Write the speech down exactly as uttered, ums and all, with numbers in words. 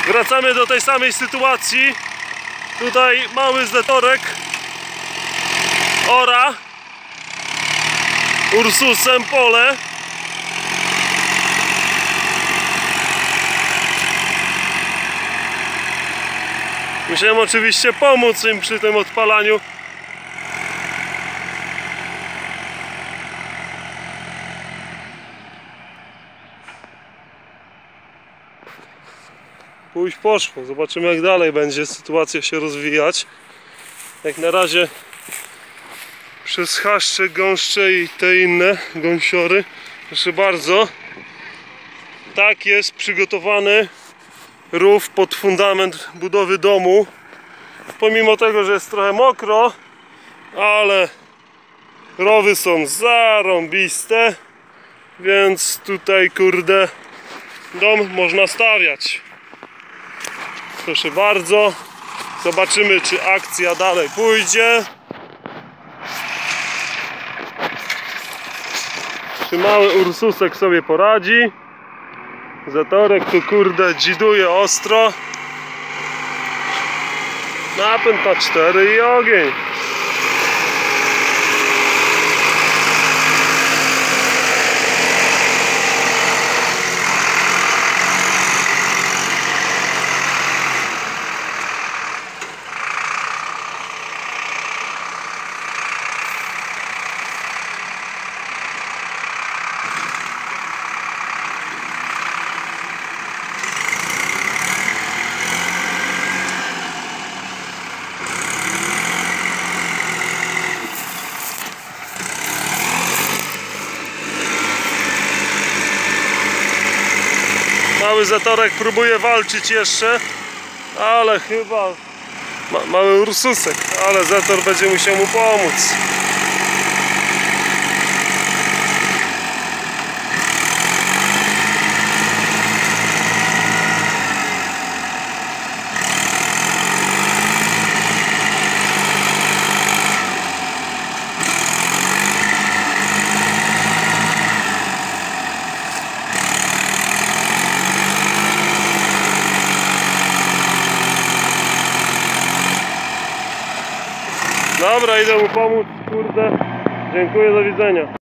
Wracamy do tej samej sytuacji. Tutaj mały zletorek ora Ursusem pole. Musiałem oczywiście pomóc im przy tym odpalaniu. Pójść poszło. Zobaczymy, jak dalej będzie sytuacja się rozwijać. Jak na razie przez chaszcze, gąszcze i te inne gąsiory, proszę bardzo, tak jest przygotowany rów pod fundament budowy domu. Pomimo tego, że jest trochę mokro, ale rowy są zarąbiste, więc tutaj, kurde, dom można stawiać. Proszę bardzo, zobaczymy, czy akcja dalej pójdzie. Czy mały Ursusek sobie poradzi. Zatorek tu, kurde, dziduje ostro. Napęd na cztery i ogień. Mały zatorek próbuje walczyć jeszcze, ale chyba ma, mały Ursusek, ale zator będzie musiał mu pomóc. Dobra, idę mu pomóc, kurde. Dziękuję, do widzenia.